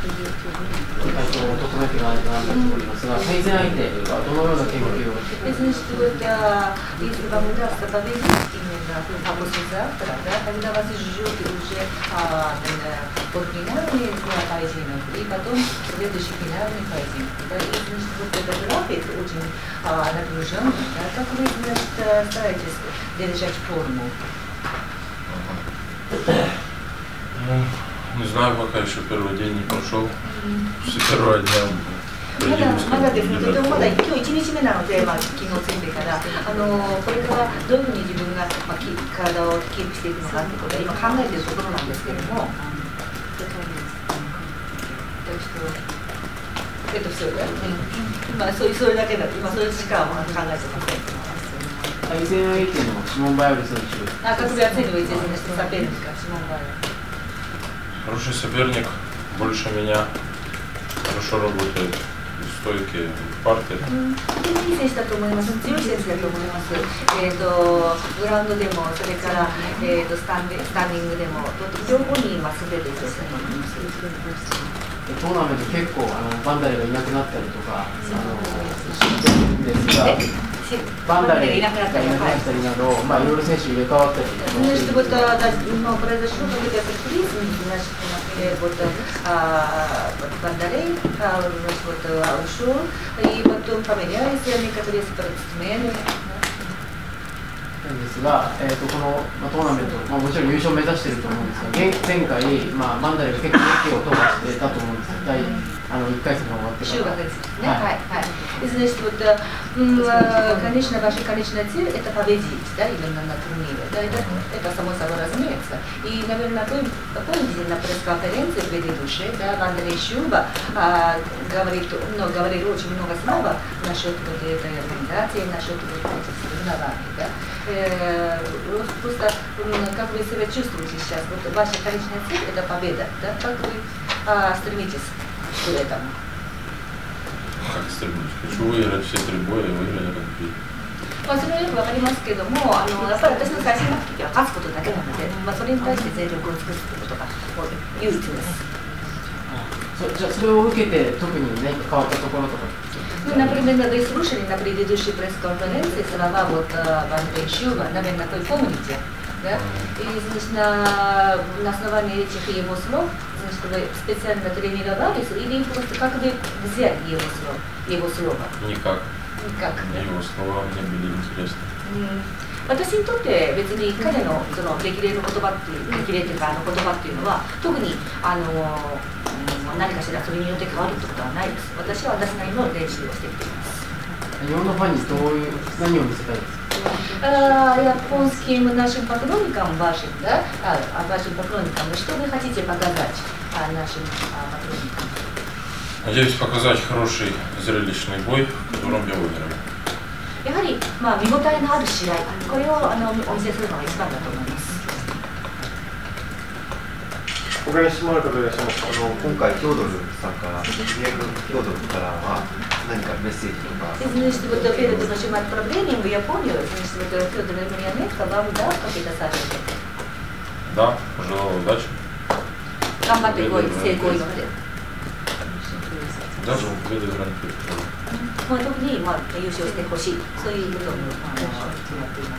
求めていかないとなと思いますが、対戦相手はどのような研究をしていますか？ Если если вам удастся победить именно обоих завтра, да, когда вас ждет уже полуфинальный поединок и потом следующий финальный поединок. Да, и значит, вот этот график очень напряженный. Да, как вы, значит, стараетесь держать форму? Не знаю, пока еще первый день не прошел. С первого дня まだですね、とてもまだ今日1日目なので、昨日ついてから、これからどういうふうに自分が、体をキープしていくのかということを今考えているところなんですけれども、それだけだ、今それしか考えてません。 対戦相手のシモン・バイオル選手。 Как вы оцениваете соперника Симон Байер? Хороший соперник, больше меня, хорошо работает в стойке, в парте. いい選手だと思います。強い選手だと思います。グラウンドでも、それから、スタンディングでも、両方に今すべていい選手だと思います。 トーナメント結構バンダレがいなくなったりとかしてるんですが、バンダレがいなくなったりなど、いろいろ選手入れ替わったり。 Значит, вот произошло какой-то сюрприз, значит, вот Бондарей, вот ушел, и потом поменялись некоторые спортсмены. ですが、この、トーナメント、もちろん優勝を目指していると思うんですが、前回、バンダレが結構息を飛ばしてたと思うんですが、1回戦が終わってから。 Значит, вот, конечно, ваша конечная цель – это победить, да, именно на турнире. Да, это само собой разумеется. И, наверное, помните, на пресс-конференции предыдущей, да, Бондарей Шуба говорил очень много слова насчет вот этой организации, насчет вот этих соревнований, да. Просто, как вы себя чувствуете сейчас? Вот ваша конечная цель – это победа, да? Как вы стремитесь к этому? Как стремлюсь? Хочу выиграть все три боя и выиграть этот бой. それはよくわかりますけども、やっぱり私の最終目的は勝つことだけなので、それに対して全力を尽くすということが唯一です。 じゃあそれを受けて特に何か変わったところとか。 Например, вы слушали на предыдущей пресс-конференции слова вот Бондарей Шуба, наверное, вы помните, да? И, значит, на основании этих его слов, значит, вы специально тренировались или просто как вы взяли его слово? Никак. Никак. Его слова мне были интересны. 私にとって別に彼のその激励の言葉っていう激励というか言葉っていうのは特に何かしらそれによって変わるってことはないです。私は私なりの練習をしてきています。 日本のファンに何を見せたいですか ？Японским нашим поклонникам вашим, да, вашим поклонникам, что вы хотите показать нашим поклонникам? Надеюсь показать хороший зрелищный бой, в котором я выиграю. やはり、見応えのある試合、これをお見せするのが一番だと思います。 他に質問ある方いらっしゃいますか？今回、ヒョードルさんから、ヒョードルからは何かメッセージとか。 Значит, вот перед нашим отправлением в Японию, значит, вот Федор Емельяненко вам дал какие-то советы? Да, пожелал удачи. 頑張ってこい、成功祈って。 Даже победы в гран-при. 特に優勝してほしい、そういうことを決まっています。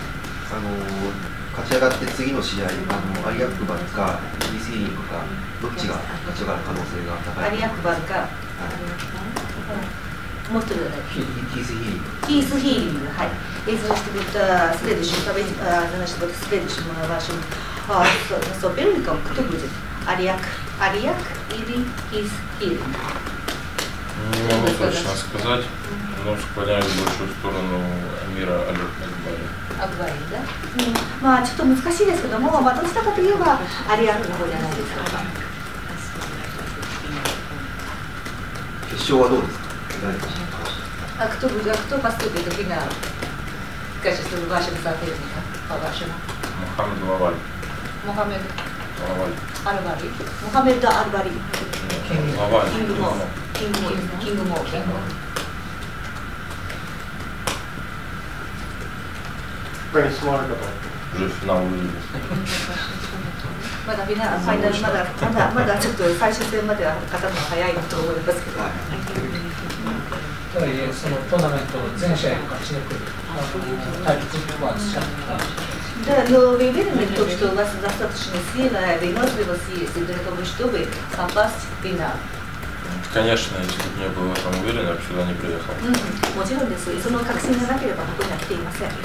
勝ち上がって次の試合、アリアクバルかイギリスヒーリングか、どっちが勝ち上がる可能性が高い？ アリアクバルか、もう一人はヒースヒーリング。 ヒースヒーリング、はい。Значит, вот следующим вашим соперником кто будет? Ариак или Хис Хилинг? Не могу точно сказать, но склоняюсь больше в сторону Амира Акбари, да? ちょっと難しいですけども、どちらかといえばアリアクの方じゃないですか。 決勝はどうですか？ Кто поступит в финал в качестве вашего соперника, по-вашему? Мухаммед Аль-Бари. Мухаммед Аль-Бари. Кинг Мо. Уже финал увидели. まだファイナルまだちょっと最終戦までは勝たのが早いと思いますけど。 とはいえ、そのトーナメント全試合勝ち抜く対決はしたんですか。 Но вы уверены в том, что у вас достаточно сильная выносливость есть для того, чтобы попасть в финал? Конечно, если бы не был в этом уверен, я бы сюда не приехал. もちろんです。その確信がなければここには来ていません。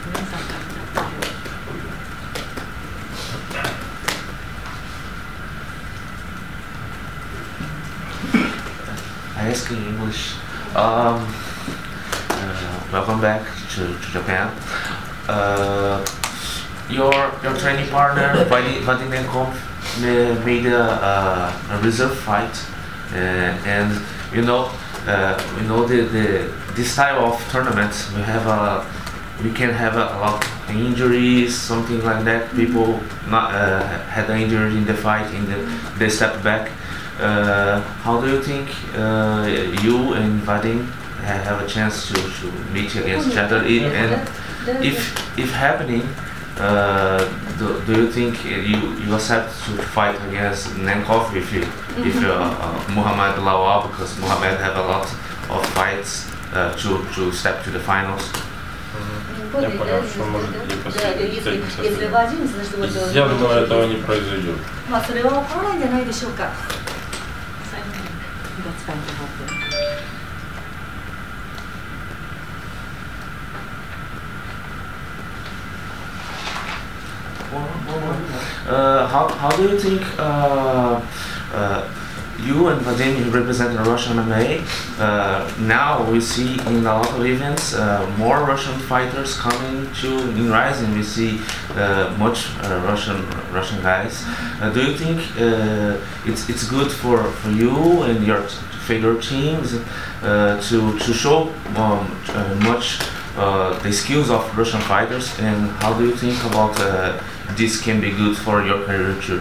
I ask in English. Welcome back to Japan. Your training partner, Vadinenko, made a reserve fight, and we know this style of tournaments. We can have a lot of injuries, something like that. People not had an injury in the fight, they stepped back. How do you think you and Vadim have a chance to meet against each other? And if happening, do you think you accept to fight against Nenkov if Muhammad Lawal, because Muhammad have a lot of fights to step to the finals? Я понял, что может не последовать. Я думаю, этого не произойдет. How do you think you and Vadim represent Russian MMA? Now we see in a lot of events more Russian fighters coming in Rising. We see much Russian guys. Do you think it's good for you and your favorite teams to show much the skills of Russian fighters? And how do you think about this can be good for your career too?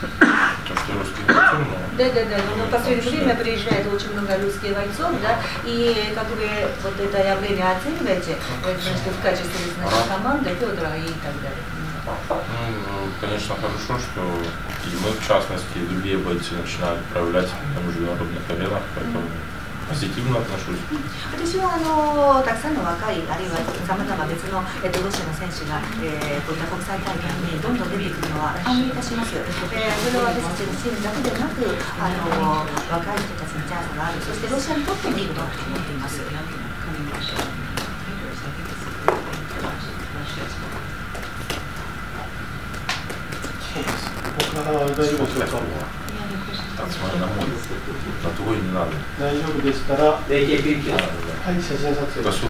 Да, но в последнее время приезжает очень много русских бойцов, да, и как вы вот это явление оцениваете, значит, в качестве команды Федора и так далее? Ну, конечно, хорошо, что и мы, в частности, и другие бойцы начинают проявлять на международных аренах, поэтому позитивно отношусь. 私はたくさんの若いあるいはさまざま別のロシアの選手がこういった国際大会にどんどん出てくるのは歓迎いたします。それは私たちのチームだけでなく若い人たちにチャンスがある、そしてロシアにとってもいいことだと思っています。 他は大丈夫でしょうか。 На твой не надо. 大丈夫でしたら、はい、写真撮影。